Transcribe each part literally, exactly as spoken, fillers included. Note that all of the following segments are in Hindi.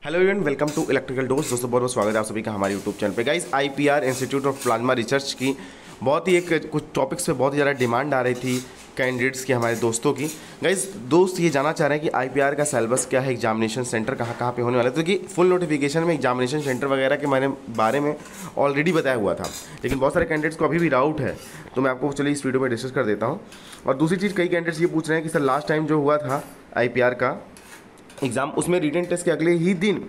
Hello everyone, welcome to electrical dose. दोस्तों बहुत बहुत स्वागत है आप सभी का हमारे यूट्यूब चैनल पे। Guys, IPR Institute of Plasma Research की बहुत ही एक कुछ टॉपिक्स पे बहुत ही ज़्यादा डिमांड आ रही थी कैंडिडेट्स की, हमारे दोस्तों की। गाइस, दोस्त ये जानना चाह रहे हैं कि आईपीआर का सिलेबस क्या है, एग्जामिनेशन सेंटर कहाँ कहाँ पे होने वाला है। तो कि फुल नोटिफिकेशन में एग्जामिनेशन सेंटर वगैरह के मैंने बारे में ऑलरेडी बताया हुआ था, लेकिन बहुत सारे कैंडिडेट्स को अभी भी डाउट है, तो मैं आपको चलिए इस वीडियो में डिस्कस कर देता हूँ। और दूसरी चीज़, कई कैंडिडेट्स ये पूछ रहे हैं कि सर लास्ट टाइम जो हुआ था आईपीआर का एग्ज़ाम, उसमें रिटन टेस्ट के अगले ही दिन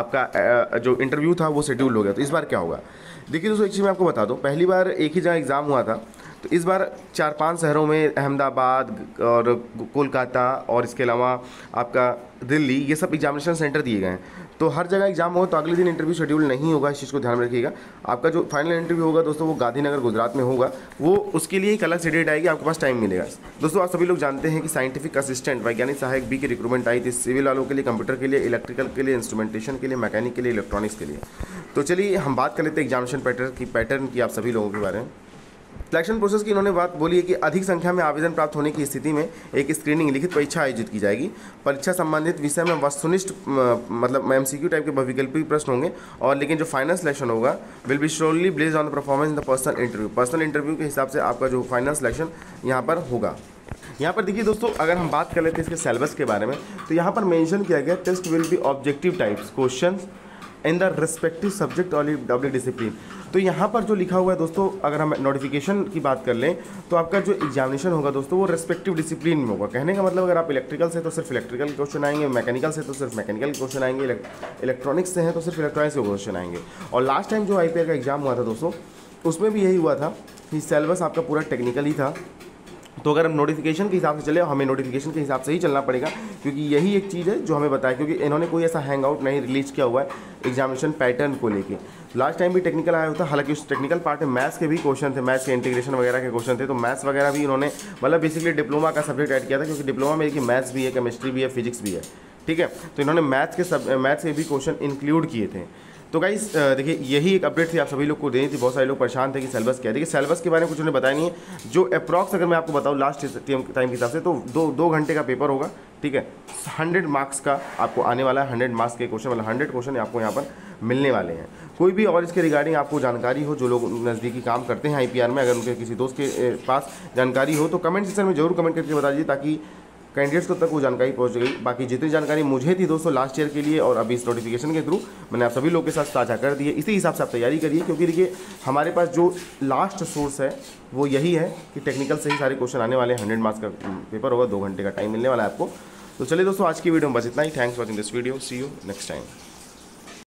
आपका जो इंटरव्यू था वो शेड्यूल हो गया, तो इस बार क्या होगा। देखिए दोस्तों, एक चीज़ मैं आपको बता दूं, पहली बार एक ही जगह एग्ज़ाम हुआ था, तो इस बार चार पांच शहरों में, अहमदाबाद और कोलकाता और इसके अलावा आपका दिल्ली, ये सब एग्जामिनेशन सेंटर दिए गए हैं। तो हर जगह एग्जाम हो तो अगले दिन इंटरव्यू शेड्यूल नहीं होगा, इस चीज़ को ध्यान में रखिएगा। आपका जो फाइनल इंटरव्यू होगा दोस्तों वो गांधीनगर गुजरात में होगा, वो उसके लिए एक अलग से डेट आएगी, आपके पास टाइम मिलेगा। दोस्तों आप सभी लोग जानते हैं कि साइंटिफिक असिस्टेंट वैज्ञानिक सहायक बी की रिक्रूटमेंट आई थी, सिविल वालों के लिए, कंप्यूटर के लिए, इलेक्ट्रिकल के लिए, इंस्ट्रूमेंटेशन के लिए, मैकेनिक के लिए, इलेक्ट्रॉनिक्स के लिए। तो चलिए हम बात कर लेते हैं एग्जामिनेशन पैटर्न की पैटर्न की आप सभी लोगों के बारे में। सिलेक्शन प्रोसेस की इन्होंने बात बोली है कि अधिक संख्या में आवेदन प्राप्त होने की स्थिति में एक स्क्रीनिंग लिखित परीक्षा आयोजित की जाएगी। परीक्षा संबंधित विषय में वस्तुनिष्ठ मतलब एमसीक्यू टाइप के बहुविकल्पीय प्रश्न होंगे, और लेकिन जो फाइनल सिलेक्शन होगा will be surely based on the performance in the personal interview. Personal interview के हिसाब से आपका जो फाइनल सिलेक्शन यहाँ पर होगा। यहाँ पर देखिए दोस्तों, अगर हम बात कर लेते हैं इसके सिलेबस के बारे में, तो यहाँ पर मेंशन किया गया test will be objective types questions in the respective subject और डब्ल्यू डिसिप्लिन। तो यहाँ पर जो लिखा हुआ है दोस्तों, अगर हम नोटिफिकेशन की बात कर लें तो आपका जो एग्जामिनेशन होगा दोस्तों वो रिस्पेक्टिव डिसिप्लिन में होगा। कहने का मतलब, अगर आप इलेक्ट्रिकल से तो सिर्फ इलेक्ट्रिकल के क्वेश्चन आएंगे, मैकेनिकल से तो सिर्फ मैकेनिकल के क्वेश्चन आएंगे, इलेक्ट्रॉनिक्स से हैं तो सिर्फ इलेक्ट्रॉनिक्स के क्वेश्चन आएंगे। और लास्ट टाइम जो आईपीआर का एग्जाम हुआ था दोस्तों, उसमें भी यही हुआ था कि सिलेबस आपका पूरा टेक्निकल ही था। तो अगर हम नोटिफिकेशन के हिसाब से चले, हमें नोटिफिकेशन के हिसाब से ही चलना पड़ेगा, क्योंकि यही एक चीज़ है जो हमें बताया, क्योंकि इन्होंने कोई ऐसा हैंग आउट नहीं रिलीज किया हुआ है एग्जामिनेशन पैटर्न को लेके। लास्ट टाइम भी टेक्निकल आया हुआ था, हालांकि उस टेक्निकल पार्ट में मैथ्स के भी क्वेश्चन थे, मैथ्स के इंटीग्रेशन वगैरह के क्वेश्चन थे। तो मैथ्स वगैरह भी इन्होंने मतलब बेसिकली डिप्लोमा का सब्जेक्ट ऐड किया था, क्योंकि डिप्लोमा में देखिए मैथ्स भी है, केमिस्ट्री भी है, फिजिक्स भी है, ठीक है। तो इन्होंने मैथ्स के सब मैथ्स के भी क्वेश्चन इंक्लूड किए थे। तो गाइस देखिए, यही एक अपडेट थी आप सभी लोग को देनी थी। बहुत सारे लोग परेशान थे कि सिलेबस क्या है। देखिए, सिलेबस के बारे में कुछ उन्होंने बताया नहीं है। जो अप्रॉक्स अगर मैं आपको बताऊँ लास्ट टाइम के हिसाब से, तो दो दो घंटे का पेपर होगा, ठीक है। हंड्रेड मार्क्स का आपको आने वाला है, हंड्रेड मार्क्स के क्वेश्चन, मतलब हंड्रेड क्वेश्चन आपको यहाँ पर मिलने वाले हैं। कोई भी और इसके रिगार्डिंग आपको जानकारी हो, जो लोग नज़दीकी काम करते हैं आईपीआर में, अगर उनके किसी दोस्त के पास जानकारी हो तो कमेंट सेक्शन में जरूर कमेंट करके बता दीजिए, ताकि कैंडिडेट्स को तक वो जानकारी पहुंच गई। बाकी जितनी जानकारी मुझे थी दोस्तों लास्ट ईयर के लिए और अभी इस नोटिफिकेशन के थ्रू मैंने आप सभी लोग के साथ साझा कर दिए। इसी हिसाब से आप तैयारी करिए, क्योंकि देखिए हमारे पास जो लास्ट सोर्स है वो यही है कि टेक्निकल से ही सारे क्वेश्चन आने वाले हैं। हंड्रेड मार्क्स का पेपर होगा, दो घंटे का टाइम मिलने वाला है आपको। तो चलिए दोस्तों, आज की वीडियो में बस इतना ही। Thanks for watching this video, see you next time.